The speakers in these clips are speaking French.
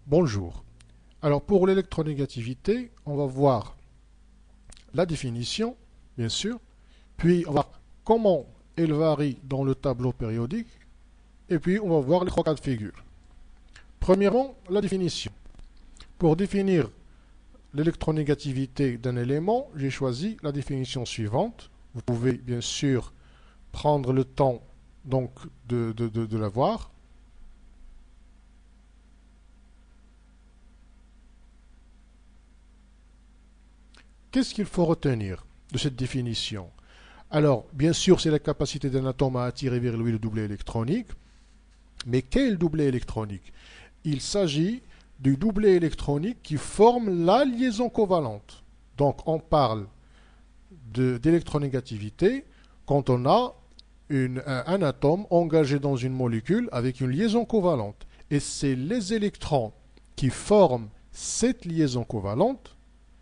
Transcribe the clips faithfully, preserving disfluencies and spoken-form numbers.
Bonjour. Alors pour l'électronégativité, on va voir la définition, bien sûr, puis on va voir comment elle varie dans le tableau périodique, et puis on va voir les trois cas de figure. Premièrement, la définition. Pour définir l'électronégativité d'un élément, j'ai choisi la définition suivante. Vous pouvez bien sûr prendre le temps donc de, de, de, de la voir. Qu'est-ce qu'il faut retenir de cette définition? Alors, bien sûr, c'est la capacité d'un atome à attirer vers lui le doublet électronique. Mais quel doublet électronique? Il s'agit du doublet électronique qui forme la liaison covalente. Donc, on parle d'électronégativité quand on a une, un, un atome engagé dans une molécule avec une liaison covalente. Et c'est les électrons qui forment cette liaison covalente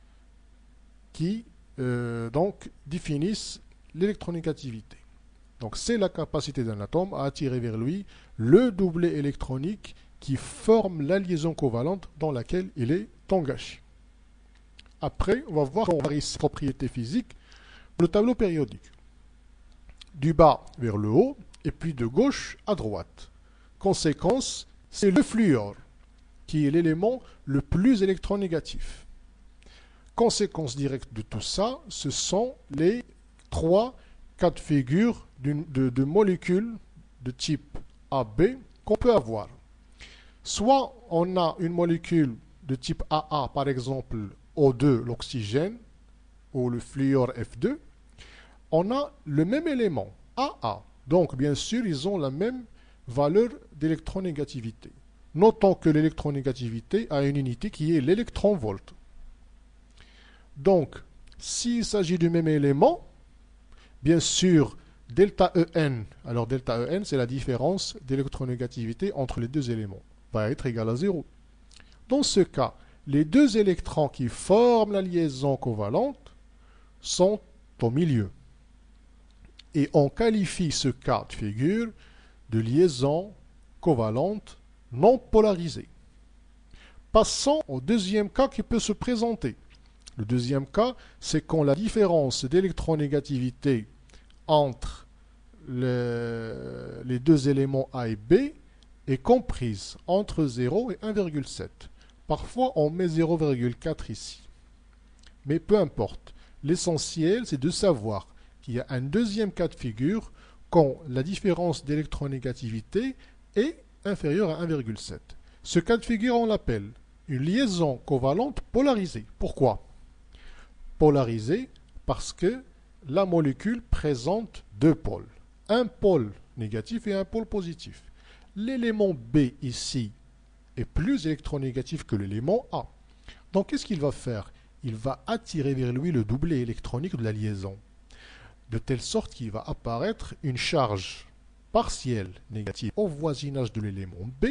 qui euh, donc définissent l'électronégativité. Donc c'est la capacité d'un atome à attirer vers lui le doublet électronique qui forme la liaison covalente dans laquelle il est engagé. Après, on va voir comment on varie ses propriétés physiques le tableau périodique. Du bas vers le haut et puis de gauche à droite. Conséquence, c'est le fluor qui est l'élément le plus électronégatif. Conséquence directe de tout ça, ce sont les trois cas de figure de, de, de molécules de type A B qu'on peut avoir. Soit on a une molécule de type A A, par exemple O deux, l'oxygène, ou le fluor F deux, on a le même élément, A A. Donc, bien sûr, ils ont la même valeur d'électronégativité. Notons que l'électronégativité a une unité qui est l'électron-volt. Donc, s'il s'agit du même élément, bien sûr, delta E N, alors delta E N, c'est la différence d'électronégativité entre les deux éléments, va être égal à zéro. Dans ce cas, les deux électrons qui forment la liaison covalente sont au milieu. Et on qualifie ce cas de figure de liaison covalente non polarisée. Passons au deuxième cas qui peut se présenter. Le deuxième cas, c'est quand la différence d'électronégativité entre le, les deux éléments A et B est comprise entre zéro et un virgule sept. Parfois, on met zéro virgule quatre ici. Mais peu importe. L'essentiel, c'est de savoir qu'il y a un deuxième cas de figure quand la différence d'électronégativité est inférieure à un virgule sept. Ce cas de figure, on l'appelle une liaison covalente polarisée. Pourquoi? Polarisée parce que la molécule présente deux pôles. Un pôle négatif et un pôle positif. L'élément B ici est plus électronégatif que l'élément A. Donc qu'est-ce qu'il va faire? Il va attirer vers lui le doublet électronique de la liaison. De telle sorte qu'il va apparaître une charge partielle négative au voisinage de l'élément B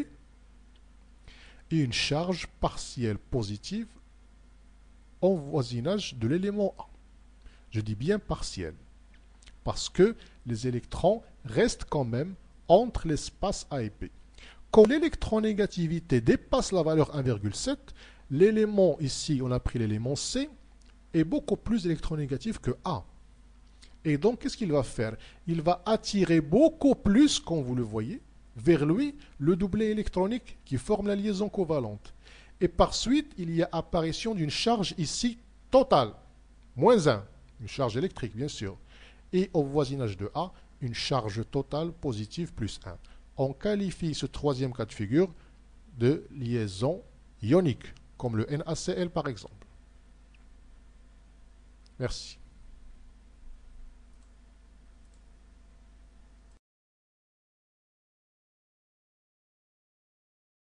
et une charge partielle positive au voisinage de l'élément A. Je dis bien partiel, parce que les électrons restent quand même entre l'espace A et B. Quand l'électronégativité dépasse la valeur un virgule sept, l'élément ici, on a pris l'élément C, est beaucoup plus électronégatif que A. Et donc, qu'est-ce qu'il va faire? Il va attirer beaucoup plus, comme vous le voyez, vers lui, le doublet électronique qui forme la liaison covalente. Et par suite, il y a apparition d'une charge ici totale, moins un, une charge électrique bien sûr, et au voisinage de A, une charge totale positive plus un. On qualifie ce troisième cas de figure de liaison ionique, comme le NaCl par exemple. Merci.